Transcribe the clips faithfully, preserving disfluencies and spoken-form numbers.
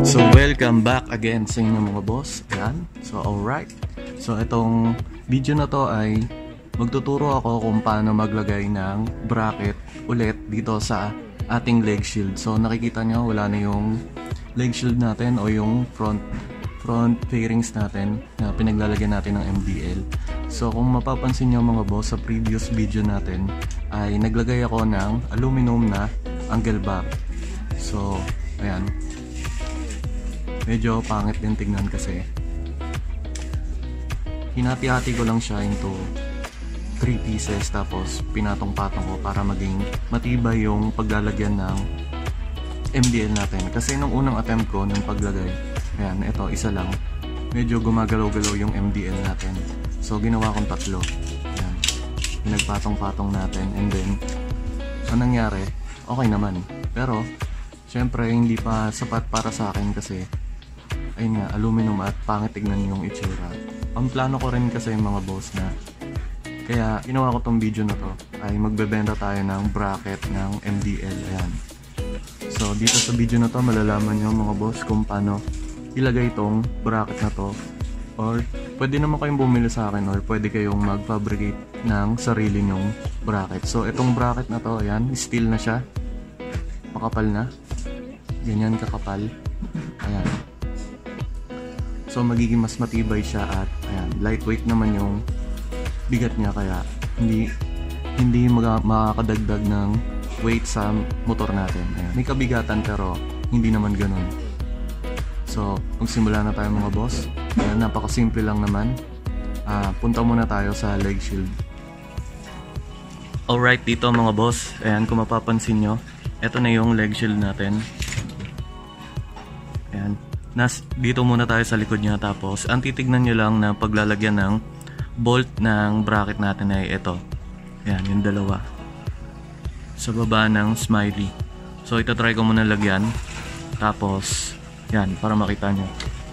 So welcome back again sa inyo mga boss. Ayan. So alright. So itong video na to ay magtuturo ako kung paano maglagay ng bracket ulit dito sa ating leg shield. So nakikita nyo wala na yung leg shield natin o yung front front fairings natin na pinaglalagyan natin ng M D L. So kung mapapansin nyo mga boss, sa previous video natin ay naglagay ako ng aluminum na angle bar. So ayan, medyo pangit din tignan kasi hinati-hati ko lang siya into three pieces tapos pinatong-patong ko para maging matibay yung paglalagyan ng M D L natin. Kasi nung unang attempt ko nung paglagay, ayan, ito isa lang, medyo gumagalaw-galaw yung M D L natin. So ginawa kong tatlo. Ayan, pinagpatong-patong natin and then anong nangyari? Okay naman. Pero syempre hindi pa sapat para sa akin kasi ayun nga, aluminum at pangit tignan yung itsura. Ang plano ko rin kasi mga boss na kaya ginawa ko tong video na to ay magbebenta tayo ng bracket ng M D L. Ayan. So dito sa video na to malalaman nyo mga boss kung paano ilagay itong bracket na to, or pwede naman kayong bumili sa akin or pwede kayong mag-fabricate ng sarili nyong bracket. So itong bracket na to, ayan, steel na siya, makapal na, ganyan kakapal. Ayan. So magiging mas matibay siya at ayan, lightweight naman yung bigat niya kaya hindi hindi mag makakadagdag ng weight sa motor natin. Ayan. May kabigatan pero hindi naman ganun. So magsimula na tayo mga boss. Ayan, napakasimple lang naman. Uh, punta muna tayo sa leg shield. Alright, dito mga boss, ayan, kung mapapansin nyo, eto na yung leg shield natin. Ayan. Nas, dito muna tayo sa likod niya, tapos ang titignan nyo lang na paglalagyan ng bolt ng bracket natin ay ito. Ayan, yung dalawa sa baba ng smiley. So ito try ko muna lagyan, tapos yan, para makita nyo.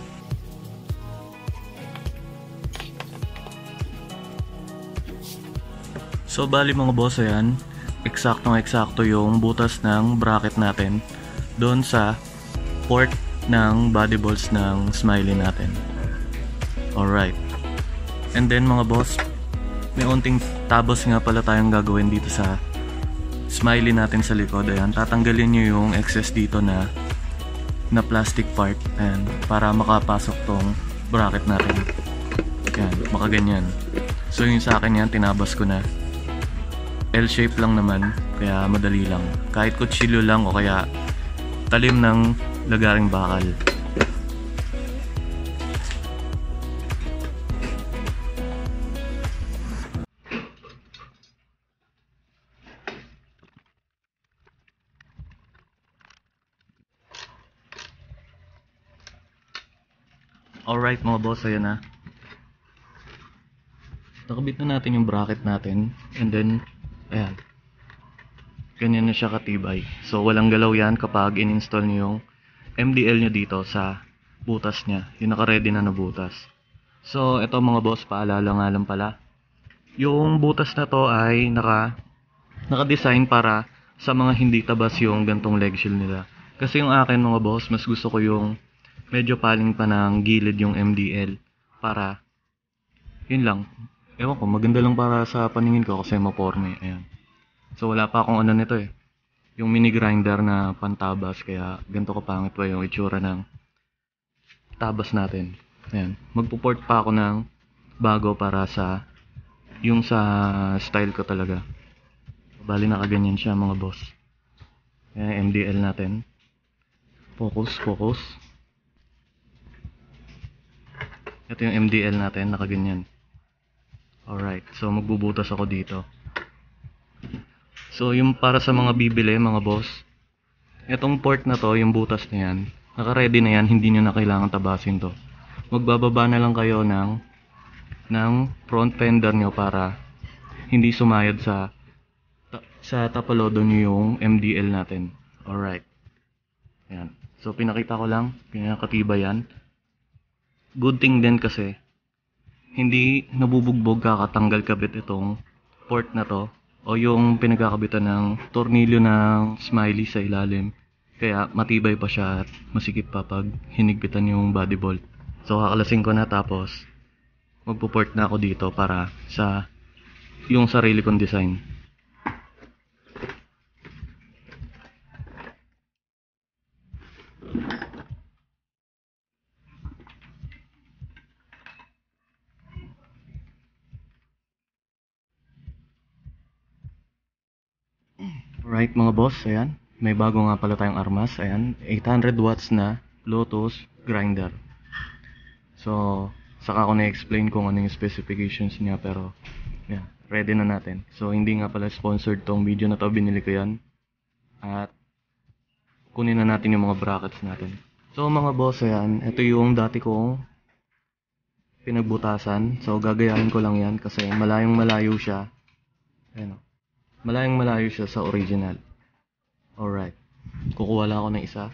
So bali mga boss, ayan, eksaktong eksakto yung butas ng bracket natin doon sa port ng body bolts ng smiley natin. Alright. And then mga boss, may unting tabos nga pala tayong gagawin dito sa smiley natin sa likod. Ayan, tatanggalin nyo yung excess dito na na plastic part, ayan, para makapasok tong bracket natin. Ayan, makaganyan. So yung sa akin yan, tinabas ko na. L-shape lang naman, kaya madali lang. Kahit kutsilyo lang o kaya talim ng lagaring bakal. Alright mga boss, ayan na. Nakabit na natin yung bracket natin. And then, ayan, ganyan na siya katibay. So walang galaw yan kapag in-install nyo yung M D L nyo dito sa butas nya, yung naka-ready na na butas. So ito mga boss, paalala nga lang pala, yung butas na to ay naka naka-design para sa mga hindi tabas yung gantong leg shield nila. Kasi yung akin mga boss, mas gusto ko yung medyo paling pa ng gilid yung M D L para yun lang, ewan ko, maganda lang para sa paningin ko kasi maporme. Ayan. So wala pa akong ano nito eh, yung mini grinder na pantabas, kaya ganito kapangit pa yung itsura ng tabas natin. Ayan. Magpo-port pa ako ng bago para sa yung sa style ko talaga. Bali nakaganyan siya mga boss. Ayan, M D L natin. Focus, focus. Ito yung M D L natin, nakaganyan. Alright, so magbubutas ako dito. So yung para sa mga bibili mga boss, itong port na to, yung butas na yan, naka-ready na yan, hindi nyo na kailangan tabasin to. Magbababa na lang kayo ng, ng front fender nyo para hindi sumayad sa sa tapalodo nyo yung M D L natin. Alright. Yan. So pinakita ko lang, pinakatiba yan. Good thing din kasi hindi nabubugbog kakatanggal kabit itong port na to o yung pinagkakabitan ng tornilyo ng smiley sa ilalim. Kaya matibay pa siya at masikip pa pag hinigpitan yung body bolt. So kakalasin ko na, tapos magpo-port na ako dito para sa yung sarili kong design. Right mga boss, ayan. May bago nga pala tayong armas. Ayan, eight hundred watts na Lotus grinder. So, saka ko na-explain kung ano yung specifications niya, pero yeah, ready na natin. So, hindi nga pala sponsored tong video na to, binili ko yan. At kunin na natin yung mga brackets natin. So mga boss, ayan, ito yung dati kong pinagbutasan. So gagayahin ko lang yan kasi malayong malayo siya. Ayan o. Malayong malayo siya sa original. Alright. Kukuha lang ako ng isa.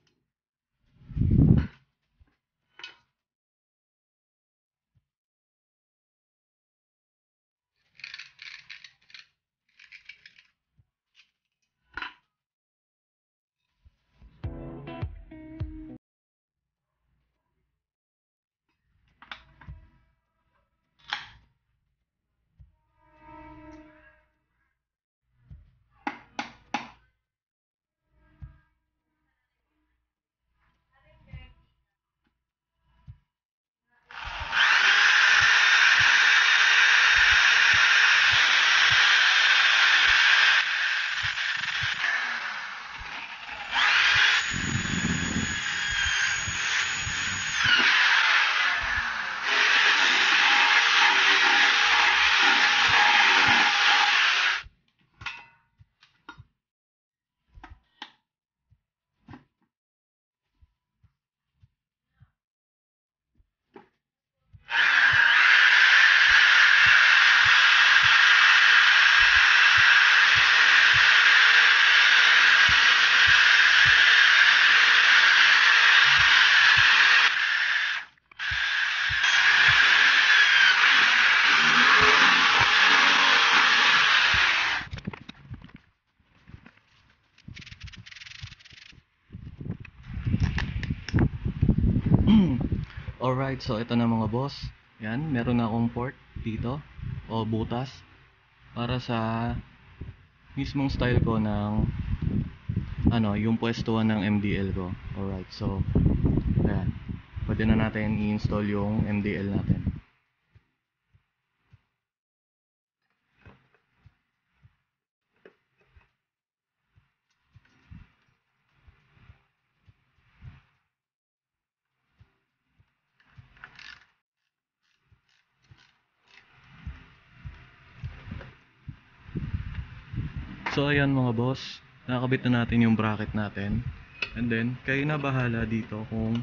Alright, so ito na mga boss. Yan, meron na akong port dito o butas para sa mismong style ko ng ano, yung pwestuhan ng M D L ko. Alright, so ayan. Pwede na natin i-install yung M D L natin. So ayan mga boss, nakakabit na natin yung bracket natin. And then, kayo na bahala dito kung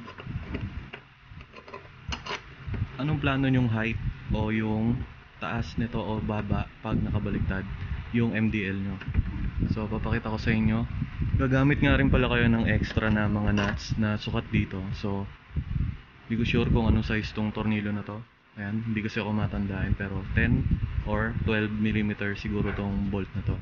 anong plano yung height o yung taas nito o baba pag nakabaligtad yung M D L nyo. So papakita ko sa inyo. Gagamit nga rin pala kayo ng extra na mga nuts na sukat dito. So hindi ko sure kung anong size tong tornilyo na to. Ayan, hindi kasi ako matandaan, pero ten or twelve millimeter siguro tong bolt na to.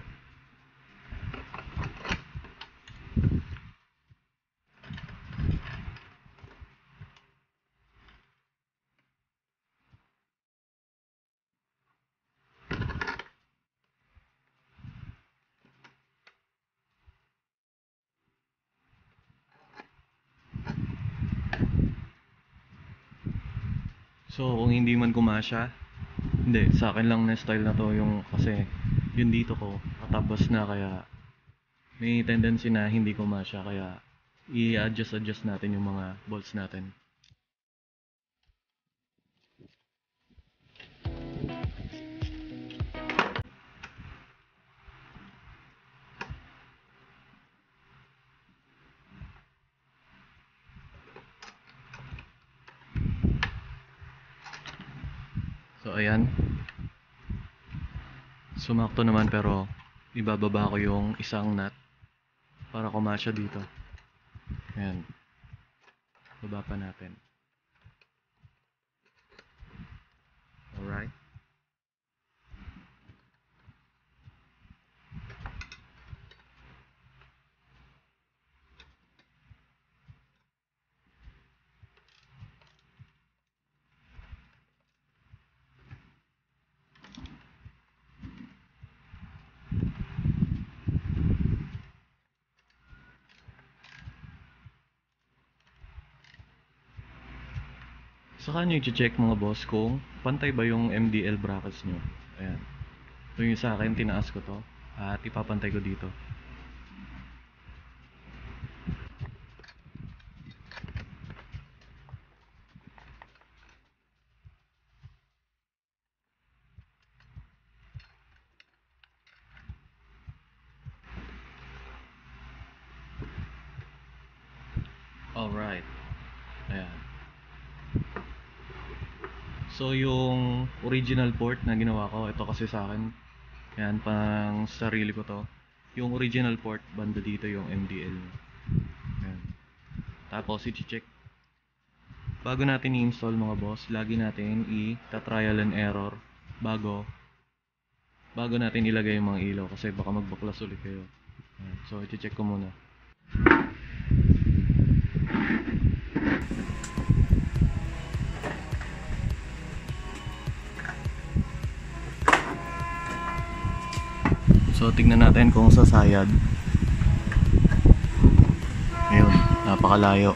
So kung hindi man kumasya, hindi, sa akin lang na style na to yung kasi yun dito ko katapos na, kaya may tendency na hindi kumasya, kaya i-adjust adjust natin yung mga bolts natin. So ayan, sumakto naman, pero ibababa ko yung isang nut para kumasya dito. Ayan, baba pa natin. Alright. Saka nyo i-check mga boss kung pantay ba yung M D L brackets nyo. Ayan. Ito yung sa akin, tinaas ko to at ipapantay ko dito. Alright. Ayan. So yung original port na ginawa ko, ito kasi sa akin, ayan, pang sarili ko to. Yung original port, banda dito yung M D L. Ayan. Tapos i-check. Bago natin i-install mga boss, lagi natin i-trial and error bago bago natin ilagay yung mga ilaw kasi baka magbaklas ulit kayo. Ayan. So i-check ko muna. So tingnan natin kung sasayad. Ayun, napakalayo.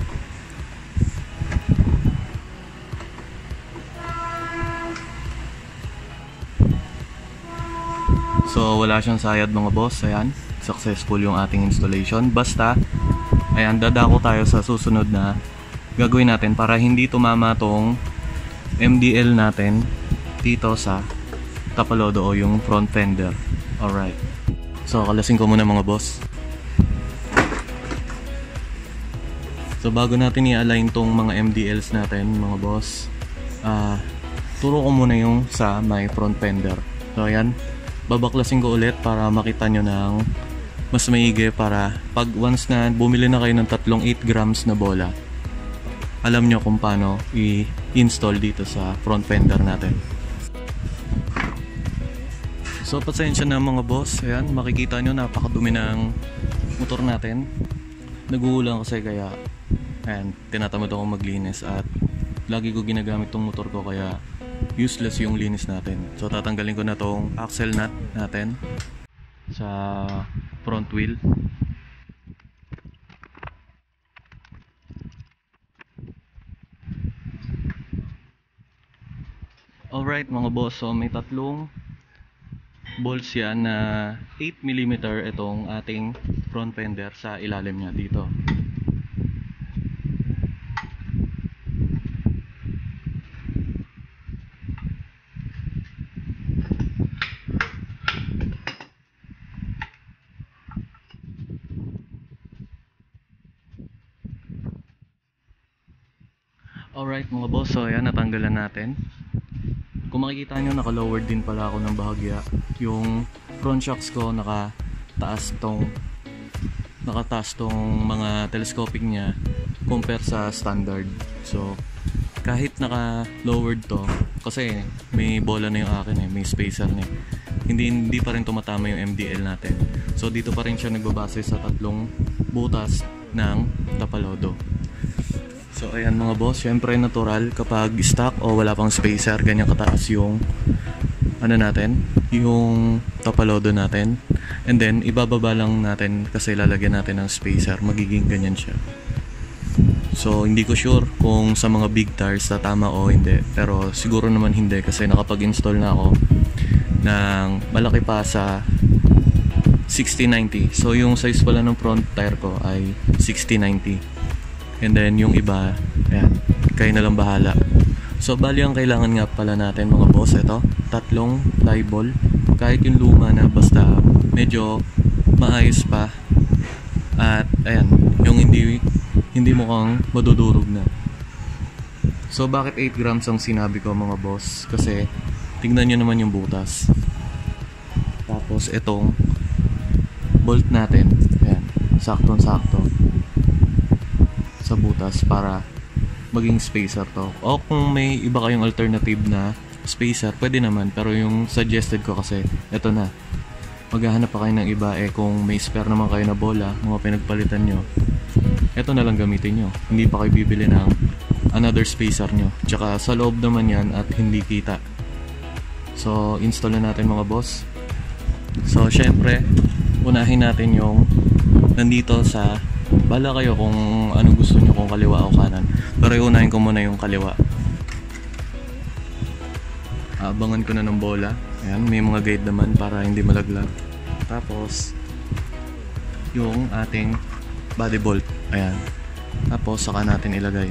So wala siyang sayad mga boss. Ayan, successful yung ating installation. Basta, ayan, dadako tayo sa susunod na gagawin natin para hindi tumama tong M D L natin dito sa tapalodo o yung front fender. Alright. So kalasin ko muna mga boss. So bago natin i-align tong mga M D Ls natin mga boss, uh, turo ko muna yung sa my front fender. So ayan, babaklasin ko ulit para makita nyo ng mas maigi para pag once na bumili na kayo ng tatlong eight grams na bola, alam nyo kung paano i-install dito sa front fender natin. So pasensya na mga boss, ayan, makikita nyo napakadumi ng motor natin. Naguulang kasi kaya ayan, tinatamad ako maglinis at lagi ko ginagamit tong motor ko kaya useless yung linis natin. So tatanggalin ko na tong axle nut natin sa front wheel. Alright mga boss, so may tatlong bolts yan na eight millimeter itong ating front fender sa ilalim niya dito. Alright mga boss, so ayan, natanggalan natin. Kung makikita nyo, naka-lowered din pala ako ng bahagya. Yung front shocks ko nakataas tong nakataas tong mga telescopic niya compare sa standard. So kahit naka-lowered to, kasi may bola na yung akin eh, may spacer na eh, hindi, hindi pa rin tumatama yung M D L natin. So dito pa rin siya nagbabase sa tatlong butas ng tapalodo. So ayan mga boss, syempre natural kapag stock o wala pang spacer, ganyan kataas yung ano natin, yung tapalodo natin. And then ibababa lang natin kasi lalagyan natin ng spacer, magiging ganyan siya. So hindi ko sure kung sa mga big tires na tama o hindi, pero siguro naman hindi kasi nakapag-install na ako ng malaki pa sa sixty ninety. So yung size pala ng front tire ko ay sixty ninety. And then yung iba, ayan, kayo na lang bahala. So bali ang kailangan nga pala natin mga boss, ito, tatlong fly ball. Kahit yung luma na, basta medyo maayos pa. At ayan, yung hindi hindi mukhang madudurog na. So bakit eight grams ang sinabi ko mga boss? Kasi tignan nyo naman yung butas. Tapos itong bolt natin, ayan, saktong sakto sa butas para maging spacer to. O kung may iba kayong alternative na spacer, pwede naman, pero yung suggested ko kasi ito na. Maghahanap pa kayo ng iba, eh kung may spare naman kayo na bola, mga pinagpalitan nyo, ito na lang gamitin nyo. Hindi pa kayo bibili ng another spacer nyo. Tsaka sa loob naman yan at hindi kita. So install na natin mga boss. So syempre, unahin natin yung nandito sa, bala kayo kung anong gusto nyo, kung kaliwa o kanan, pero iunahin ko muna yung kaliwa. Aabangan ko na ng bola. Ayan, may mga guide naman para hindi malaglag. Tapos, yung ating body bolt. Ayan. Tapos, saka natin ilagay.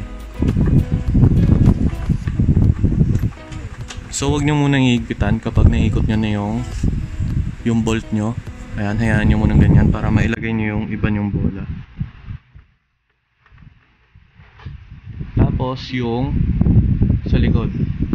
So, wag nyo munang iigpitan kapag naikot nyo na yung, yung bolt nyo. Ayan, hayaan nyo munang ganyan para mailagay nyo yung iba nyong bola. Tapos, yung sa likod.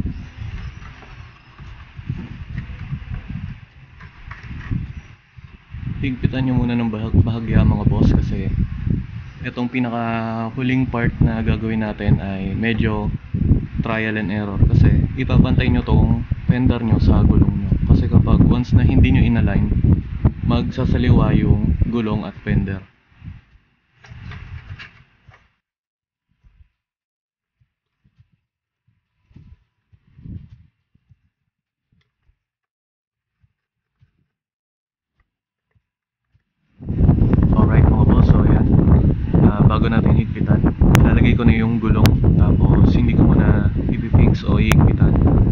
Higpitan nyo muna ng bahag bahagya mga boss kasi itong pinaka huling part na gagawin natin ay medyo trial and error kasi ipapantay nyo tong fender nyo sa gulong nyo kasi kapag once na hindi nyo inalign magsasaliwa yung gulong at fender. Alright mga boss, so yan. Uh, bago natin higpitan, ilalagay ko na yung gulong tapos hindi ko muna i-fix o i-higpitan.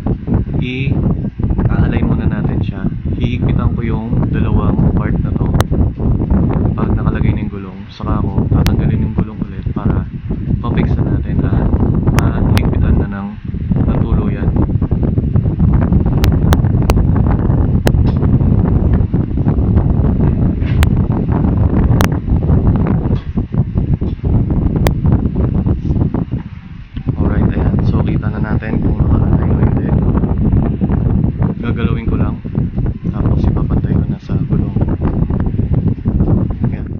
I-align muna natin siya. Hihigpitan ko yung dalawang part na to. Pag nakalagay na yung gulong, saka ako tatanggalin yung gulong ulit para pa-fix na natin at mahigpitan na ng natuluyan. Gagalawin ko lang tapos ipapantay ko na sa gulong. Ayan.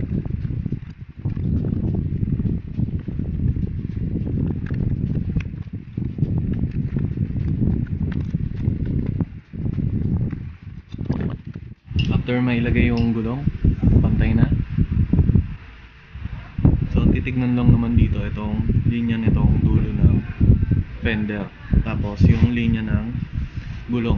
After mailagay yung gulong, pantay na. So titignan lang naman dito itong linya nitong dulo ng fender tapos yung linya ng gulong.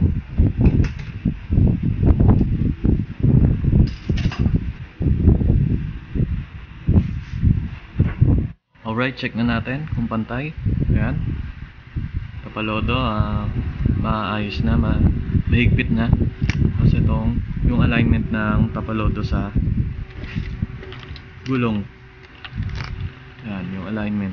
Alright, check na natin kung pantay. Ayan. Tapalodo, uh, maayos na, ma mahigpit na. Kasi itong yung alignment ng tapalodo sa gulong. Ayan, yung alignment.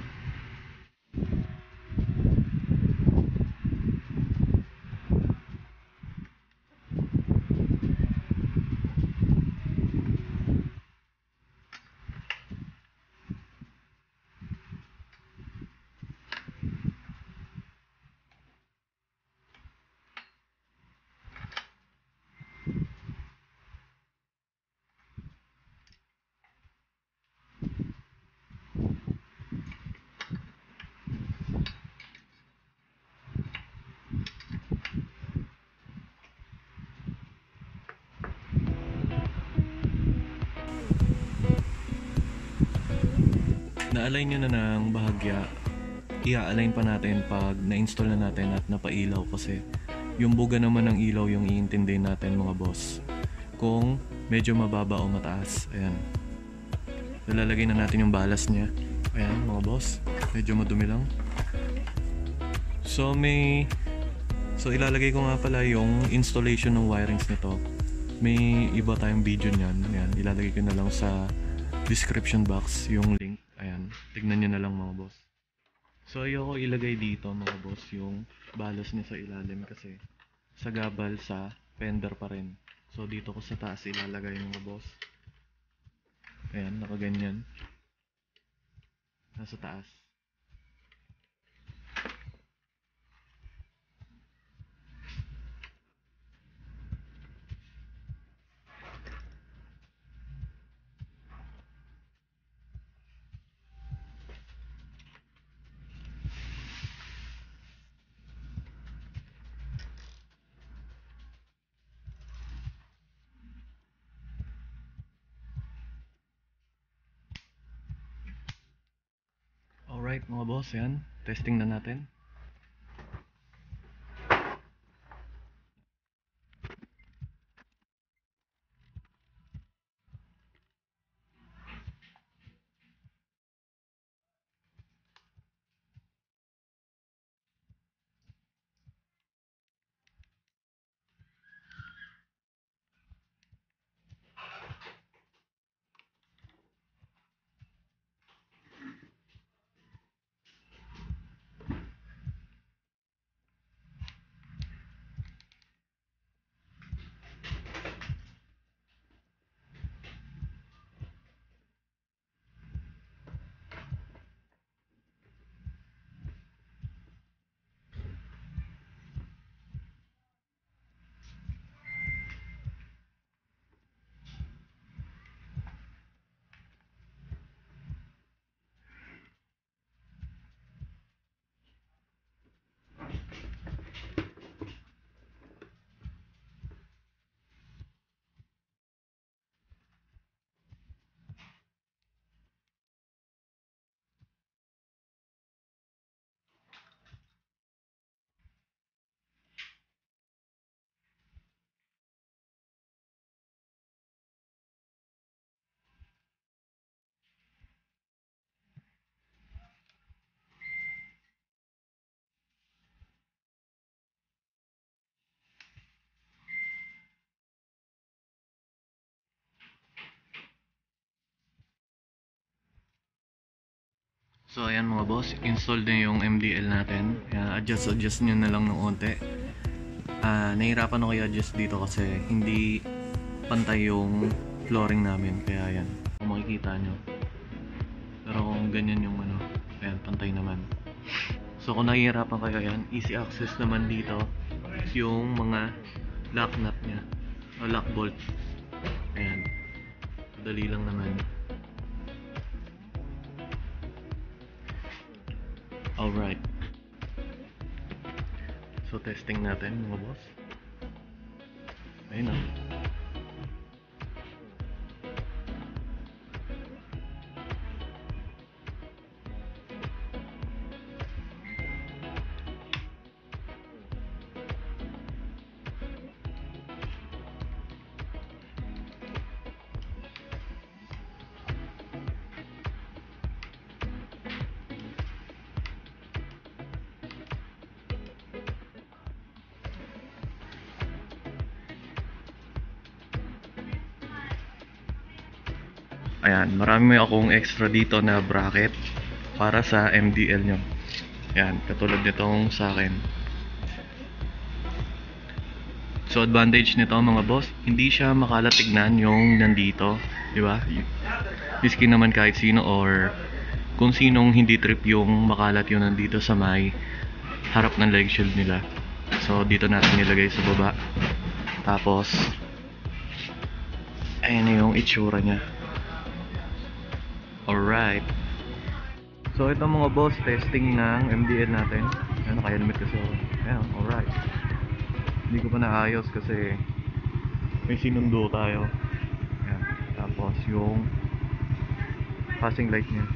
Na-align nyo na ng bahagya, i-align pa natin pag na-install na natin at napailaw kasi yung buga naman ng ilaw yung iintindihin natin mga boss. Kung medyo mababa o mataas, ayan. Nalalagay na natin yung balas niya. Ayan mga boss, medyo madumi lang. So may So ilalagay ko nga pala yung installation ng wirings nito. May iba tayong video niyan. Ayan, ilalagay ko na lang sa description box yung link. Ayan, tignan nyo na lang mga boss. So ayoko ilagay dito mga boss yung balas niya sa ilalim kasi sagabal sa fender pa rin. So dito ko sa taas ilalagay mga boss. Ayan, nakaganyan. Nasa taas. Alright mga boss, yan. Testing na natin. So ayan mga boss, install na yung M D L natin. Kaya adjust adjust nyo na lang ng onte. Ah, nahirapan ako i-adjust dito kasi hindi pantay yung flooring namin. Kaya ayan, kung makikita nyo. Pero kung ganyan yung ano, ayan, pantay naman. So kung nahihirapan kayo, ayan, easy access naman dito yung mga lock nut nya o lock bolt. Ayan, dali lang naman. Alright. So testing natin mga boss. Ayun na. Ayan, marami akong extra dito na bracket para sa M D L nyo. Ayan, katulad nitong sa akin. So advantage nito mga boss, hindi siya makalat tignan yung nandito, di ba? Miskin naman kahit sino or kung sinong hindi trip yung makalat yung nandito sa may harap ng leg shield nila. So dito natin nilagay sa baba. Tapos ayan na yung itsura niya. Alright. So ito mga boss, testing ng M D L natin. Ayan, naka-helmet kasi ako. Ayan, alright. Hindi ko pa naayos kasi may sinundo tayo. Ayan. Tapos yung passing light niya.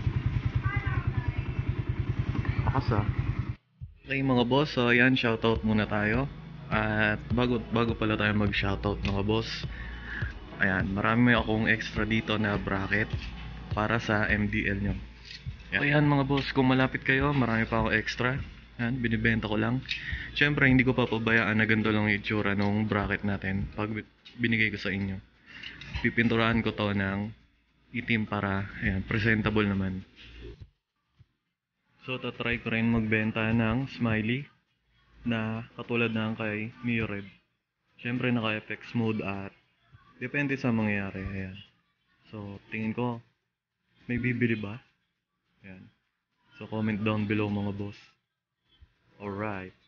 Akas ah. Okay mga boss, so ayan, shoutout muna tayo. At bago, bago pala tayo mag-shoutout mga boss, ayan, marami akong extra dito na bracket para sa M D L nyo. Ayan mga boss, kung malapit kayo, marami pa ako extra. Ayan, binibenta ko lang. Siyempre, hindi ko pa pabayaan na ganito lang yung itsura nung bracket natin pag binigay ko sa inyo. Pipinturahan ko to ng itim para, ayan, presentable naman. So, tatry ko rin magbenta ng smiley na katulad ng kay Mio Red. Siyempre, naka-F X mode at depende sa mangyayari. Ayan. So, tingin ko, may bibili ba? Ayan. So comment down below mga boss. Alright.